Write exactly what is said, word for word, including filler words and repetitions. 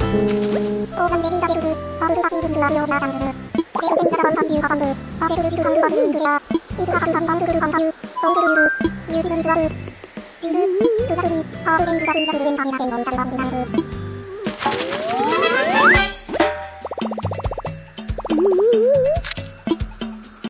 オーガンデリーザジェルズ、バブルパシングルアビオリアチャンズル。レルゼニダダバンタビューハバンブ、アテルルビルハンドバズルインクレア。イズハハンハンバンドルルハンタユ、ソングルルル、ミュージブリズワル。ジーズ、トゥナルリ、ハーブレイズザブリザブルレンタミナテイオンチャルバンビナンズ。